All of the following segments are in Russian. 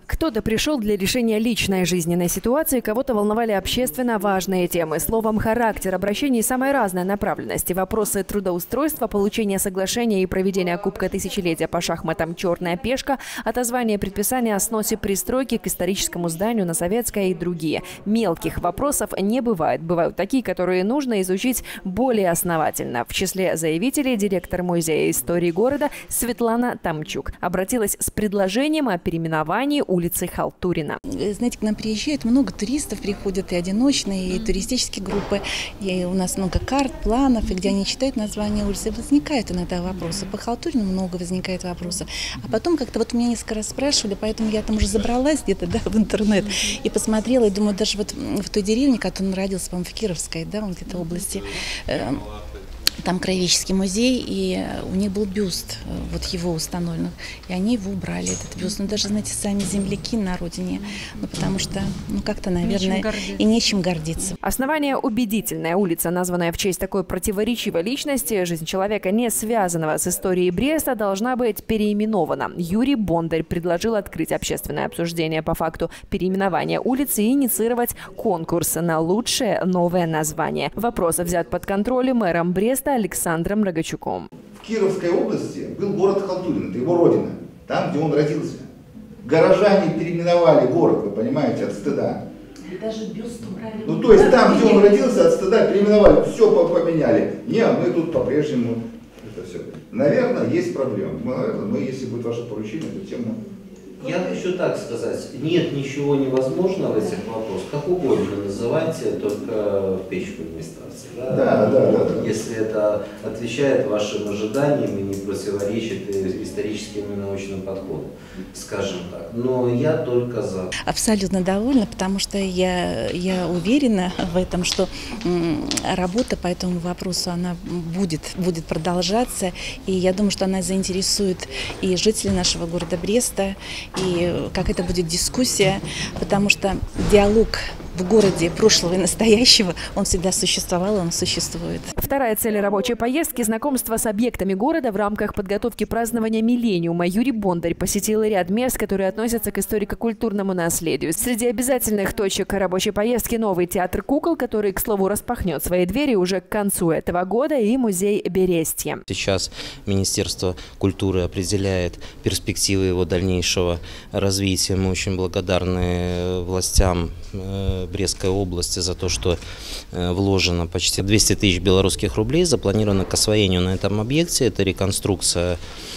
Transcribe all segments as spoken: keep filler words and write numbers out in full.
Кто-то пришел для решения личной жизненной ситуации, кого-то волновали общественно важные темы. Словом, характер обращений самой разной направленности. Вопросы трудоустройства, получения соглашения и проведения Кубка Тысячелетия по шахматам «Черная пешка», отозвание предписания о сносе пристройки к историческому зданию на Советской и другие. Мелких вопросов не бывает. Бывают такие, которые нужно изучить более основательно. В числе заявителей директор Музея истории города Светлана Тамчук обратилась с предложением о переименовании улицы Халтурина. Знаете, к нам приезжает много туристов, приходят и одиночные, и туристические группы. И у нас много карт, планов, и где они читают название улицы, возникают иногда вопросы. По Халтурину много возникает вопросов. А потом как-то вот меня несколько раз спрашивали, поэтому я там уже забралась где-то, да, в интернет и посмотрела, и думаю, даже вот в той деревне, которой он родился, по-моему, в Кировской, да, в этой области, э там краеведческий музей, и у них был бюст, вот его установлен, и они его убрали, этот бюст. Ну, даже, знаете, сами земляки на родине, ну, потому что, ну, как-то, наверное, и нечем гордиться. Основание убедительная. Улица, названная в честь такой противоречивой личности, жизнь человека, не связанного с историей Бреста, должна быть переименована. Юрий Бондарь предложил открыть общественное обсуждение по факту переименования улицы и инициировать конкурс на лучшее новое название. Вопрос взят под контроль мэром Бреста Александром Рогачуком. В Кировской области был город Халтурин, это его родина, там, где он родился. Горожане переименовали город, вы понимаете, от стыда. И даже бюст убрали. Ну, то есть там, где он родился, от стыда переименовали, все поменяли. Не, мы тут по-прежнему, это все. Наверное, есть проблемы. Мы, наверное, мы, если будет ваше поручение, эту тему... Я хочу так сказать, нет ничего невозможного в этих вопросах, как угодно называйте, только в печку не ставьте. Да? Да, да, да, да. Если это отвечает вашим ожиданиям и не противоречит историческим и научным подходам, скажем так. Но я только за. Абсолютно довольна, потому что я, я уверена в этом, что работа по этому вопросу она будет, будет продолжаться. И я думаю, что она заинтересует и жителей нашего города Бреста, и как это будет дискуссия, потому что диалог в городе прошлого и настоящего, он всегда существовал, он существует. Вторая цель рабочей поездки – знакомство с объектами города в рамках подготовки празднования миллениума. Юрий Бондарь посетил ряд мест, которые относятся к историко-культурному наследию. Среди обязательных точек рабочей поездки новый театр кукол, который, к слову, распахнет свои двери уже к концу этого года, и музей Берестье. Сейчас Министерство культуры определяет перспективы его дальнейшего развития. Мы очень благодарны властям Брестской области за то, что вложено почти двести тысяч белорусских рублей, запланировано к освоению на этом объекте. Это реконструкция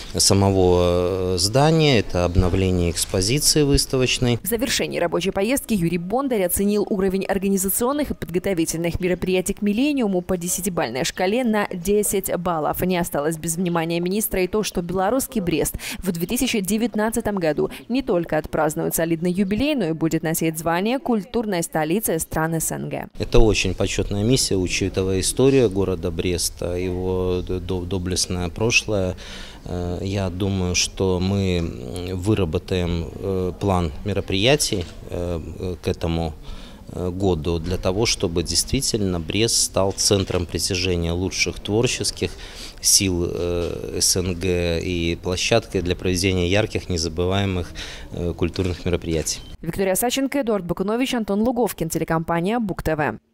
самого здания, это обновление экспозиции выставочной. В завершении рабочей поездки Юрий Бондарь оценил уровень организационных и подготовительных мероприятий к миллениуму по десятибалльной шкале на десять баллов. Не осталось без внимания министра и то, что белорусский Брест в две тысячи девятнадцатом году не только отпразднует солидный юбилей, но и будет носить звание культурной столицы стран СНГ. Это очень почетная миссия, учитывая историю города Бреста, его доблестное прошлое. Я думаю, что мы выработаем план мероприятий к этому году для того, чтобы действительно Брест стал центром притяжения лучших творческих сил СНГ и площадкой для проведения ярких, незабываемых культурных мероприятий. Виктория Саченко, Эдуард Бакунович, Антон Луговкин, телекомпания Бук ТВ.